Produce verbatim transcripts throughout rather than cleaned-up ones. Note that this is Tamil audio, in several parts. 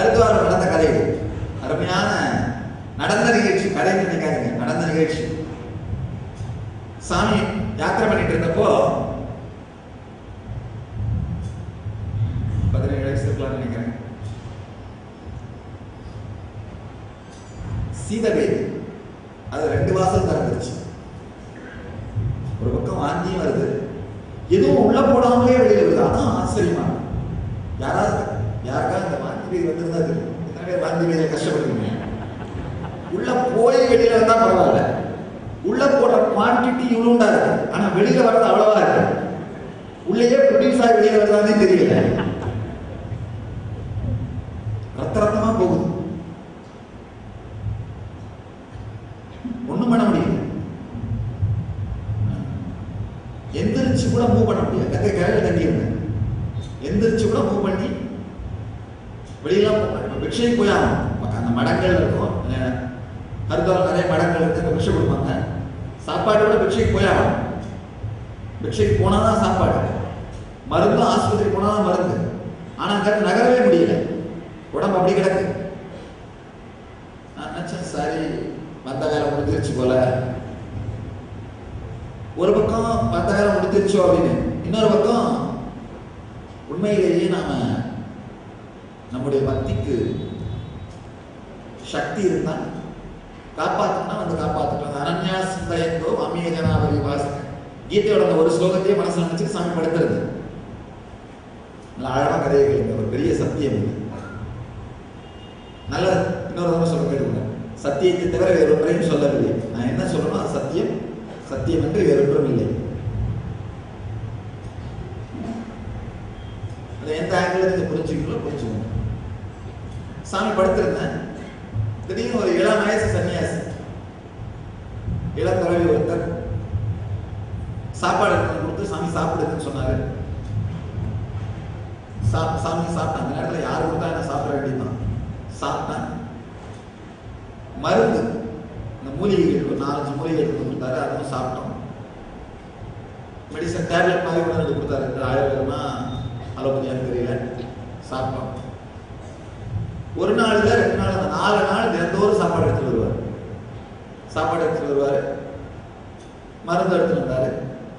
ஹரித்வாரில் நடந்த கதை, அருமையான நடந்த நிகழ்ச்சி. கதை நினைக்காதீங்க, நடந்த நிகழ்ச்சி. சாமி யாத்திரை பண்ணிட்டு இருந்தப்போ பதினேழு வயசு இருக்கலாம் நினைக்கிறேன். சீதவேதி அது ரெண்டு வாசல் திறந்துருச்சு. ஒரு பக்கம் வாந்தியும் வருது, எதுவும் உள்ள போடாமலே வெளியில வருது. அதான் ஆச்சரியமா. யாராவது யாருக்காவது இந்த வாந்தி வேதி வந்திருந்தா தெரியும். எத்தனை வாந்தி வேதியை கஷ்டப்படுறீங்க. உள்ள போய் வெளியில வந்தா பரவாயில்ல, உள்ள போட குவான்டிட்டி இவ்வளவுண்டா இருக்கு, ஆனா வெளியில வர்றது அவ்வளவா இருக்கு. உள்ளேயே ப்ரொடியூஸ் ஆகி வெளியில வருதானே தெரியல. ரத்த ரத்தமா போகுது, ஒண்ணும் பண்ண முடியல. எந்திரிச்சு கூட மூவ் பண்ண முடியாது. கத்தை கையில தட்டி இருந்தேன், எந்திரிச்சு கூட மூவ் பண்ணி வெளியெல்லாம் போக. பிக்ஷை போய் ஆகும். அந்த மடங்கள் இருக்கும், ஹரித்வாரில் நிறைய மடங்கள் இருக்கு, பிக்ஷை கொடுப்பாங்க. சாப்பாட்டோட பிக்ஷைக்கு போய் ஆகும். பிக்ஷைக்கு போனாதான் சாப்பாடு, மருந்து ஆஸ்பத்திரி போனாதான் மருந்து. ஆனா அங்க நகரவே முடியல, உடம்பு அப்படி கிடக்கு. நான் நினைச்சேன் சரி வந்த காலம் முடிஞ்சிருச்சு போல. ஒரு பக்கம் வந்த காலம் முடிஞ்சிருச்சோ அப்படின்னு, இன்னொரு பக்கம் உண்மையிலேயே நாம நம்முடைய பக்திக்கு சக்தி இருந்தா காப்பாத்தணும்னா வந்து காப்பாத்துட்டோம். அனன்யா சிந்தயந்தோ அமிய ஜனாவரி வாசனை கீதையோட அந்த ஒரு ஸ்லோகத்தையே மனசுல நினைச்சு சாமி படுத்துறது. நல்ல அழகான கதையை கேளுங்க, ஒரு பெரிய சத்தியம் இது. நல்ல இன்னொரு தடவை சொல்ல கேளுங்க. சத்தியத்தை தவிர வேறு ஒன்றையும் சொல்லவில்லை. நான் என்ன சொல்லணும், அது சத்தியம், சத்தியம் என்று வேறொன்றும் இல்லை. அதை எந்த ஆங்கிள் நீங்க புரிஞ்சுக்கீங்களோ புரிஞ்சுக்கணும். சாமி படுத்திருந்தேன், திடீர்னு ஒரு இளம் வயசு சன்னியாசி, இளம் தலைவி ஒருத்தர் சாப்பாடு கொடுத்து சாமி சாப்பிடுதுன்னு சொன்னாரு. சாமி சாப்பிட்டாங்க. அந்த நேரத்தில் யாரு கொடுத்தா என்ன சாப்பிட வேண்டியதுதான். சாப்பிட்டேன். மருந்து இந்த மூலிகைகள் ஒரு நாலஞ்சு மூலிகை எடுத்து கொடுத்தாரு, அதுவும் சாப்பிட்டோம். மெடிசன் டேப்லெட் மாதிரி கூட எடுத்து கொடுத்தாரு, ஆயுர்வேதமா அலோபதியான்னு தெரியல. சாப்பிட்டோம். ஒரு நாள் இல்லை ரெண்டு நாள், அந்த நாலு நாள் தினந்தோறும் சாப்பாடு எடுத்துட்டு வருவார். சாப்பாடு எடுத்துட்டு வருவார், மருந்து எடுத்துட்டு வந்தாரு.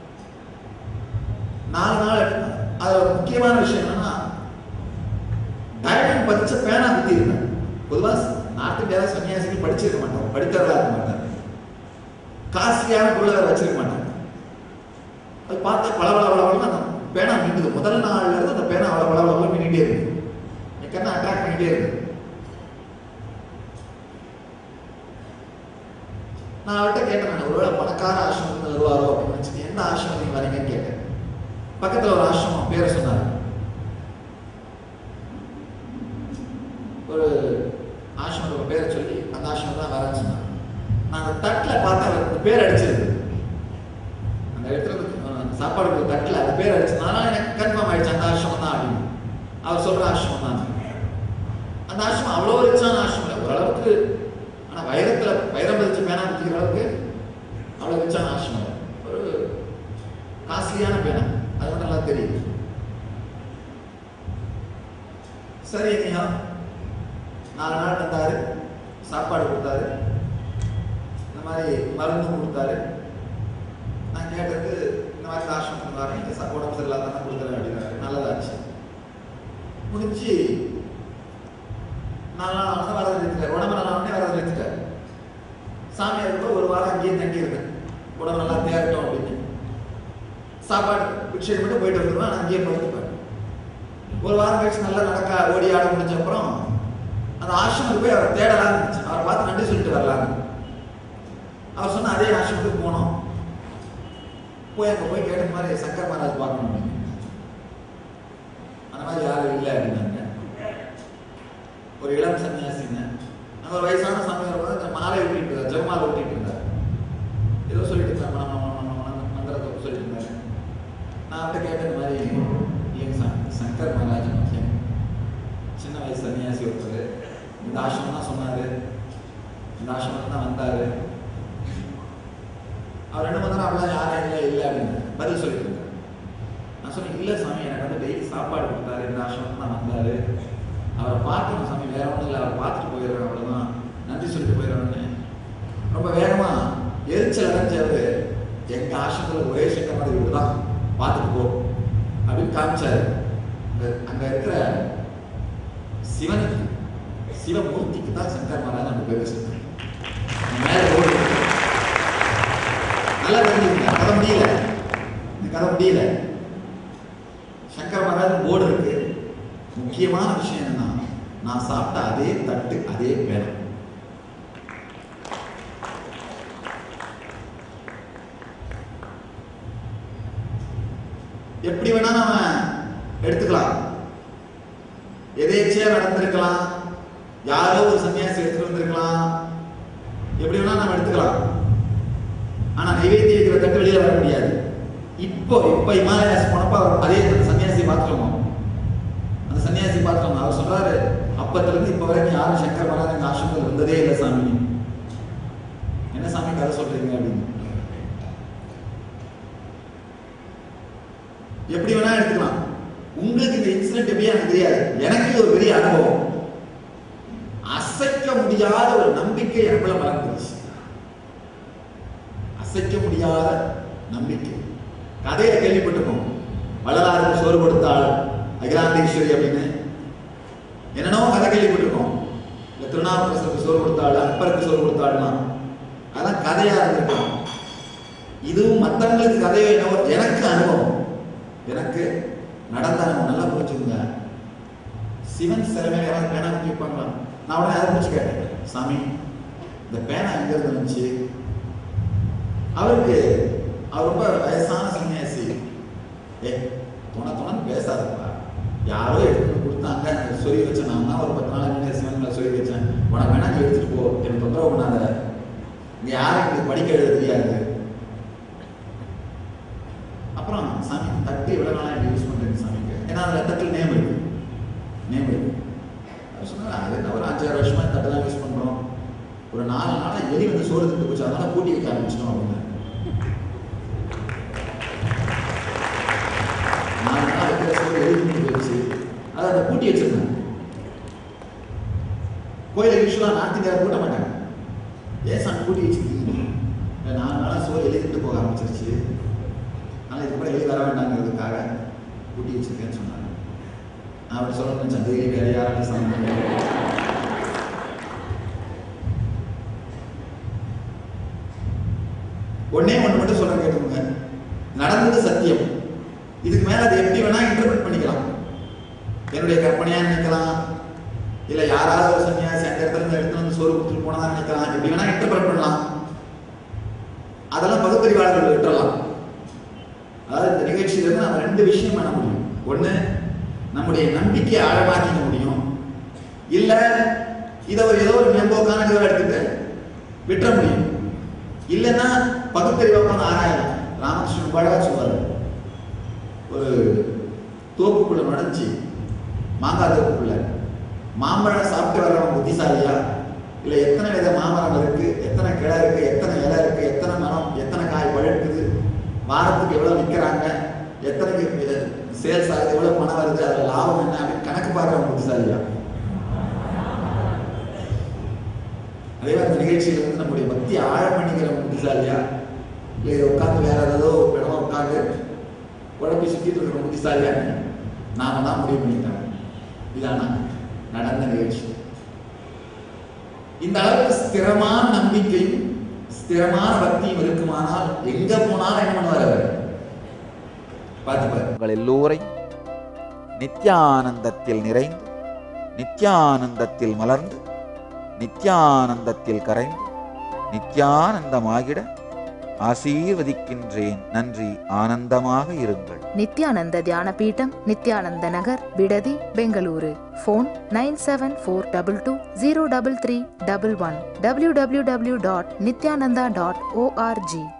நாலு நாள் எடுத்து. அது முக்கியமான விஷயம் என்னன்னா, டைமண்ட் பதிச்ச பேனா குத்தி இருந்தேன். பொதுவாக நார்த் இந்தியாவில் சன்னியாசிகள் படிச்சிருக்க மாட்டாங்க, படித்தவர்களா இருக்க மாட்டாங்க, காஸ்ட்லியான பொருளை வச்சிருக்க மாட்டாங்க. அது பார்த்தா பல பல பலவளம் அந்த பேனா மீண்டுது. முதல் நாள்ல இருந்து அந்த பேனா அவ்வளோ பல பலவளம் மீண்டிட்டே இருக்கு. எனக்கு என்ன அட்ராக்ட் பண்ணிட்டே இருக்கு. நான் அவர்கிட்ட கேட்டேன், ஒருவேளை பணக்கார ஆசிரமத்தில் வருவாரோ அப்படின்னு நினைச்சு. எந்த ஆசிரமம் நீங்க வரீங்கன்னு கேட்டேன். பக்கத்துல ஒரு ஆசிரமம் பேரை சொன்னாரு. ஒரு ஆசிரமத்தோட பேரை சொல்லி அந்த ஆசிரமம் தான் வரேன்னு சொன்னாங்க. நான் அந்த தட்டில் பார்த்தா அந்த பேர் அடிச்சிருக்கு. அந்த இடத்துல சாப்பாடு தட்டில் அந்த பேர் அடிச்சதுனால எனக்கு கன்ஃபார்ம் ஆயிடுச்சு அந்த ஆசிரமம் தான் அப்படின்னு. அவர் சொல்ற ஆசிரமம் தான். அந்த ஆசிரமம் அவ்வளோ ரிச்சான ஆசிரமம் இல்லை, ஓரளவுக்கு. ஆனால் வைரத்தில் வைரம் பதிச்சு பேனா குத்திக்கிற அளவுக்கு அவ்வளோ ரிச்சான ஆசிரமம். ஒரு காஸ்ட்லியான பேனா, அது மட்டும் நல்லா தெரியுது. சரி ஐயா, நாலு நாள் தந்தாரு, சாப்பாடு கொடுத்தாரு, இந்த மாதிரி மருந்தும் கொடுத்தாரு. நான் கேட்டதுக்கு இந்த மாதிரி ஆசிரமத்துக்கு வரேன், இந்த உடம்பு சரியில்லாத தான் கொடுக்குறேன் அப்படின்னாரு. நல்லதாச்சு. முடிஞ்சு நாலு நாள் வந்து வரது நிறுத்திட்டார். உடம்பு நல்லா வந்து வரது நிறுத்திட்டார். சாமியார் கூட ஒரு வாரம் அங்கேயே தங்கி இருந்தேன், உடம்பு நல்லா தேரட்டும் அப்படின்னு. சாப்பாடு பிக்ஷை மட்டும் போயிட்டு வந்துடுவேன், நான் அங்கேயே படுத்துப்பேன். ஒரு வாரம் கழிச்சு நல்லா நடக்க ஓடி ஆட முடிஞ்ச அப்புறம் அந்த ஆசிரமத்துக்கு போய் அவர் தேடலாம் இருந்துச்சு. அவரை பார்த்து நன்றி சொல்லிட்டு வரலான்னு அவர் சொன்ன அதே ஆசிரமத்துக்கு போனோம். போய் அங்கே போய் கேட்ட மாதிரி சங்கர் மகாராஜ் பார்க்கணும், அந்த மாதிரி யாரும் இல்லை அப்படின்னாங்க. ஒரு இளம் சன்னியாசிங்க, அந்த ஒரு வயசான சாமியார் மாலை ஊட்டிட்டு இருந்தார், ஜெவமாலை ஊட்டிட்டு இருந்தார். ஏதோ சொல்லிட்டு இருந்தார், மந்திரத்தை சொல்லிட்டு இருந்தாரு. நான் அவர்கிட்ட கேட்ட இந்த மாதிரி இல்லைங்க சங்கர் மகாராஜ் சின்ன வயசு சன்னியாசி ஒருத்தர் இந்த ஆசிரமம் தான் சொன்னாரு, இந்த ஆசிரமம் தான் வந்தாரு. அவர் ரெண்டு மணி நேரம் அப்படிலாம் யாரும் இல்லை இல்லை அப்படின்னு பதில் சொல்லிட்டு இருந்தார். நான் சொன்னேன், இல்லை சாமி எனக்கு வந்து டெய்லி சாப்பாடு கொடுத்தாரு, இந்த ஆசிரமம் தான் வந்தாரு, அவரை பார்க்கணும் சாமி, வேற ஒன்றும் இல்லை, அவரை பார்த்துட்டு போயிடுறேன், அவ்வளோதான், நன்றி சொல்லிட்டு போயிடுறேன்னு ரொம்ப வேகமா எரிச்சல் அடைஞ்சவர் எங்க ஆசிரமத்தில் ஒரே சங்கம் மாதிரி தான் பார்த்துட்டு போ அப்படின்னு காமிச்சாரு. அங்க இருக்கிற சிவனுக்கு, சிவமூர்த்திக்கு தான் சங்கர் மகாராஜ் நம்ம பேர் வச்சிருக்கோம். மேல ஓடு நல்லா தெரிஞ்சுக்கங்க, கதை முடியல, இந்த கதை முடியல. சங்கர் மகாராஜ் போர்டு இருக்கு. முக்கியமான விஷயம் என்னன்னா, நான் சாப்பிட்ட அதே தட்டு அதே பேனம். எப்படி வேணா நம்ம எடுத்துக்கலாம், எதேச்சையா நடந்திருக்கலாம், யாரோ ஒரு சன்னியாசி எடுத்துட்டு வந்திருக்கலாம், எப்படி வேணா நம்ம எடுத்துக்கலாம். ஆனா நைவேத்தியம் வைக்கிற தட்டு வெளியில வர முடியாது. இப்போ இப்ப இமாலயாஸ் போனப்ப அதே சன்னியாசி பார்த்துட்டோம், அந்த சன்னியாசி பார்த்துட்டோம். அவர் சொல்றாரு, அப்பத்துல இருந்து இப்ப வரைக்கும் யாரும் சங்கர் மகாராஜ் எங்க ஆசிரமத்தில் வந்ததே இல்லை சாமி. என்ன சாமி கதை சொல்றீங்க அப்படின்னு. எப்படி வேணா எடுத்துக்கலாம். உங்களுக்கு இந்த இன்சிடென்ட் எப்படியா எனக்கு தெரியாது, எனக்கு இது ஒரு பெரிய அனுபவம். அசைக்க முடியாத ஒரு நம்பிக்கை எனக்குள்ள மறந்துருச்சு. அசைக்க முடியாத நம்பிக்கை. கதையில கேள்விப்பட்டிருக்கோம், வள்ளலாருக்கு சோறு கொடுத்தாள் அகிலாண்டேஸ்வரி அப்படின்னு என்னென்னவோ கதை கேள்விப்பட்டிருக்கோம். இந்த திருநாவுக்கரசருக்கு சோறு கொடுத்தாள், அப்பருக்கு சோறு கொடுத்தாள்லாம், அதெல்லாம் கதையா இருந்திருக்கோம். இதுவும் மற்றவங்களுக்கு கதையோ என்னவோ, எனக்கு அனுபவம், எனக்கு நடந்த அனுபவம். நல்லா புரிஞ்சுக்கோங்க. சிவன் சிறமையில யாராவது பேனா ஊற்றி வைப்பாங்களா? நான் உடனே அதை பிடிச்சி கேட்டேன், சாமி இந்த பேனா எங்க இருந்து இருந்துச்சு? அவருக்கு அவர் ரொம்ப வயசான சன்னியாசி. ஏ துணை துணைன்னு பேசாதப்பா, யாரோ எடுத்துட்டு கொடுத்தாங்க, சொல்லி வச்சேன். நான் தான் ஒரு பத்து நாள் முன்னாடி சிவன் மேலே சொல்லி வச்சேன், உனக்கு வேணா நீ எடுத்துட்டு போ, எனக்கு தொந்தரவு பண்ணாத, இங்க யாரும் எனக்கு படிக்க எழுத தெரியாது. அப்புறம் சாமி தட்டு எவ்வளவு நாளா எனக்கு யூஸ் பண்றேன் சாமிக்கு, ஏன்னா அந்த தட்டில் நேம் இருக்கு, நேம் இருக்கு. அவர் சொன்னார், அது ஒரு அஞ்சாறு வருஷமா தட்டு தான் யூஸ் பண்றோம், ஒரு நாலு நாளா எலி வந்து சோறு திட்டு போச்சு, அதனால பூட்டி வைக்க ஆரம்பிச்சிட்டோம் அப்படின்னு. நாலு நாள் வைக்கிற சோறு எலி திட்டு போயிடுச்சு, அதை அதை பூட்டி வச்சிருந்தேன். கோயிலுக்கு யூஸ்வலா நார்த் இந்தியாவை பூட்ட மாட்டாங்க. ஏன் சாமி பூட்டி வச்சுருக்கீங்க? நாலு நாளா சோறு எலி திட்டு போக ஆரம்பிச்சிருச்சு, ஆனால் இது கூட எலி வர வேண்டாங்கிறதுக்காக பூட்டி வச்சிருக்கேன்னு சொன்னாங்க. நான் அப்படி சொல்ல நினைச்சேன், டெய்லி வேற யாரும் சாமி. ஒன்னே ஒன்று மட்டும் சொல்ல கேட்டுக்கோங்க, நடந்தது சத்தியம். இதுக்கு மேல அதை எப்படி வேணா இன்டர்பிரட் பண்ணிக்கலாம். என்னுடைய கற்பனையா நினைக்கலாம், இல்ல யாராவது ஒரு சன்னியாசி அந்த இடத்துல இருந்து எடுத்து வந்து சோறு கொடுத்துட்டு போனதா நினைக்கலாம், எப்படி வேணா இன்டர்பிரட் பண்ணலாம். அதெல்லாம் பகுத்தறிவாளர்கள் விட்டுறலாம். அதாவது இந்த நிகழ்ச்சியிலிருந்து நம்ம ரெண்டு விஷயம் பண்ண முடியும். ஒண்ணு, நம்முடைய நம்பிக்கையை ஆழமாக்கிக்க முடியும், இல்ல இதை ஒரு ஏதோ ஒரு மேம்போக்கான இதை எடுத்துட்டு விட்டுற முடியும். இல்லைன்னா பகுத்தறிவாக ஆராயலாம். ராமகிருஷ்ணன் பழகா சொல்வாரு, ஒரு தோப்புக்குள்ள நுழைஞ்சி, மாங்காய் தோப்புக்குள்ள மாம்பழம் சாப்பிட்டு வர்றவன் புத்திசாலியா, இல்ல எத்தனை வித மாமரம் இருக்கு, எத்தனை கிளை இருக்கு, எத்தனை இலை இருக்கு, எத்தனை மரம், எத்தனை காய் பழுக்குது, வாரத்துக்கு எவ்வளவு விற்கிறாங்க, எத்தனைக்கு சேல்ஸ் ஆகுது, எவ்வளவு பணம் வருது, அதுல லாபம் என்ன அப்படின்னு கணக்கு பார்க்கறவன் புத்திசாலியா? அதே மாதிரி அந்த நிகழ்ச்சியில வந்து நம்முடைய பக்தி ஆழம் பண்ணிக்கிற புத்திசாலியா, இல்லை இதை உட்காந்து வேற ஏதோ இடமா உட்காந்து உடம்பி சுத்திட்டு இருக்கிற புத்திசாலியா? நாம தான் முடிவு பண்ணிட்டாங்க. இதானா நடந்த நிகழ்ச்சி. இந்த அளவுக்கு ஸ்திரமான நம்பிக்கையும் ஸ்திரமான பக்தியும் இருக்குமானால் எங்க போனாலும் என்ன பண்ணுவார் பார்த்துப்பார். உங்கள் எல்லோரையும் நித்யானந்தத்தில் நிறைந்து, நித்யானந்தத்தில் மலர்ந்து, நித்யானந்தத்தில் கரைந்து, நித்யானந்தமாகிட ஆசீர்வதிக்கின்றேன். நன்றி. ஆனந்தமாக இருங்கள். Nithyananda Dhyana Peetam, Nithyananda Nagar, Bidadi, Bengaluru. Phone nine seven four double two zero double three double one. W W W dot Nithyananda dot O R G.